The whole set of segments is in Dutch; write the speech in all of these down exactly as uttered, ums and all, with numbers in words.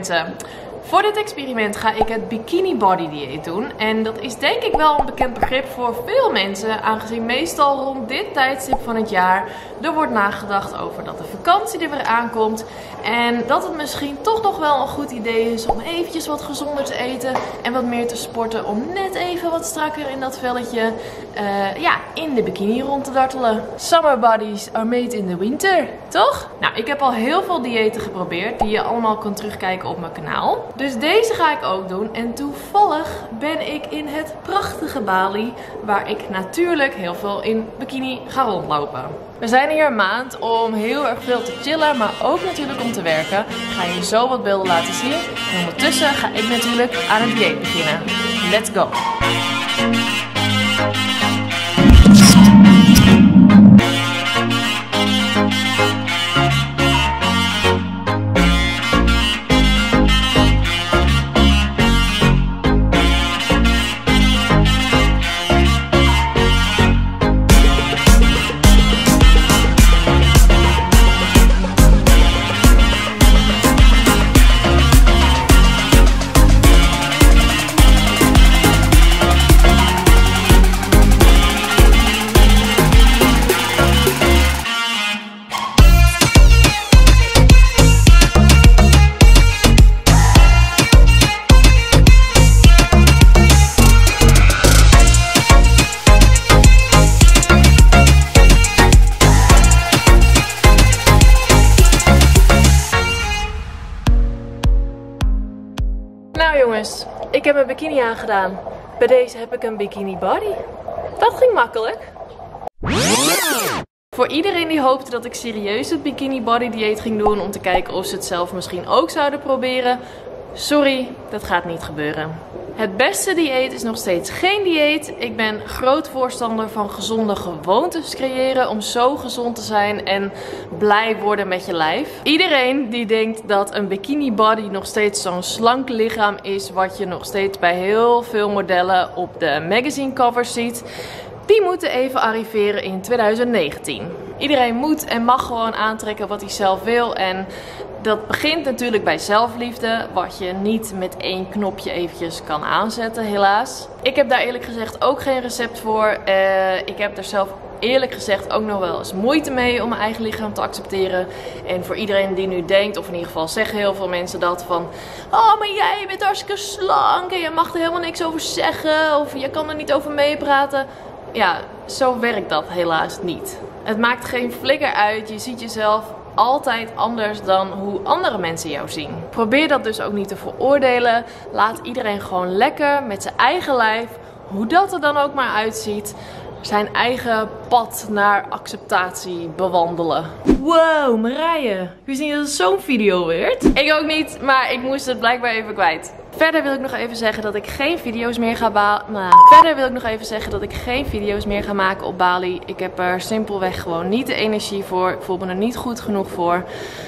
mensen. Voor dit experiment ga ik het bikini body dieet doen. En dat is denk ik wel een bekend begrip voor veel mensen. Aangezien meestal rond dit tijdstip van het jaar er wordt nagedacht over dat de vakantie er weer aankomt. En dat het misschien toch nog wel een goed idee is om eventjes wat gezonder te eten. En wat meer te sporten om net even wat strakker in dat velletje uh, ja, in de bikini rond te dartelen. Summer bodies are made in the winter, toch? Nou, ik heb al heel veel diëten geprobeerd die je allemaal kunt terugkijken op mijn kanaal. Dus deze ga ik ook doen. En toevallig ben ik in het prachtige Bali, waar ik natuurlijk heel veel in bikini ga rondlopen. We zijn hier een maand om heel erg veel te chillen, maar ook natuurlijk om te werken. Ik ga je zo wat beelden laten zien. En ondertussen ga ik natuurlijk aan het dieet beginnen. Let's go! Nou jongens, ik heb mijn bikini aangedaan. Bij deze heb ik een bikini body. Dat ging makkelijk. Voor iedereen die hoopte dat ik serieus het bikini body dieet ging doen om te kijken of ze het zelf misschien ook zouden proberen. Sorry, dat gaat niet gebeuren. Het beste dieet is nog steeds geen dieet. Ik ben groot voorstander van gezonde gewoontes creëren om zo gezond te zijn en blij worden met je lijf. Iedereen die denkt dat een bikini body nog steeds zo'n slank lichaam is wat je nog steeds bij heel veel modellen op de magazine covers ziet, die moeten even arriveren in twintig negentien. Iedereen moet en mag gewoon aantrekken wat hij zelf wil en dat begint natuurlijk bij zelfliefde, wat je niet met één knopje eventjes kan aanzetten, helaas. Ik heb daar eerlijk gezegd ook geen recept voor. Uh, ik heb er zelf eerlijk gezegd ook nog wel eens moeite mee om mijn eigen lichaam te accepteren. En voor iedereen die nu denkt, of in ieder geval zeggen heel veel mensen dat van, oh, maar jij bent hartstikke slank en je mag er helemaal niks over zeggen of je kan er niet over meepraten. Ja, zo werkt dat helaas niet. Het maakt geen flikker uit, je ziet jezelf altijd anders dan hoe andere mensen jou zien. Probeer dat dus ook niet te veroordelen. Laat iedereen gewoon lekker met zijn eigen lijf, hoe dat er dan ook maar uitziet, zijn eigen pad naar acceptatie bewandelen. Wow, Marije. Wist niet dat het zo'n video werd? Ik ook niet, maar ik moest het blijkbaar even kwijt. Verder wil ik nog even zeggen dat ik geen video's meer ga ba nou, Verder wil ik nog even zeggen dat ik geen video's meer ga maken op Bali. Ik heb er simpelweg gewoon niet de energie voor. Ik voel me er niet goed genoeg voor.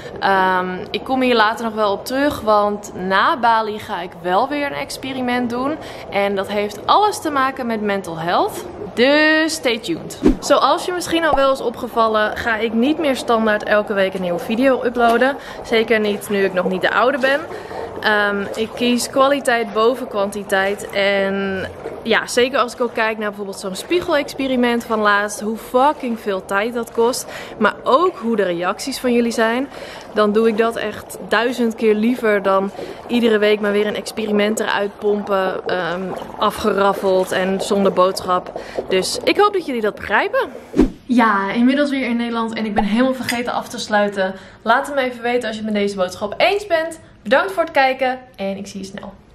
Um, ik kom hier later nog wel op terug, want na Bali ga ik wel weer een experiment doen. En dat heeft alles te maken met mental health. Dus stay tuned. Zoals je misschien al wel is opgevallen, ga ik niet meer standaard elke week een nieuwe video uploaden. Zeker niet nu ik nog niet de oude ben. Um, ik kies kwaliteit boven kwantiteit. En ja, zeker als ik ook kijk naar bijvoorbeeld zo'n spiegelexperiment van laatst. Hoe fucking veel tijd dat kost. Maar ook hoe de reacties van jullie zijn. Dan doe ik dat echt duizend keer liever dan iedere week maar weer een experiment eruit pompen. Um, afgeraffeld en zonder boodschap. Dus ik hoop dat jullie dat begrijpen. Ja, inmiddels weer in Nederland en ik ben helemaal vergeten af te sluiten. Laat het me even weten als je het met deze boodschap eens bent. Bedankt voor het kijken en ik zie je snel.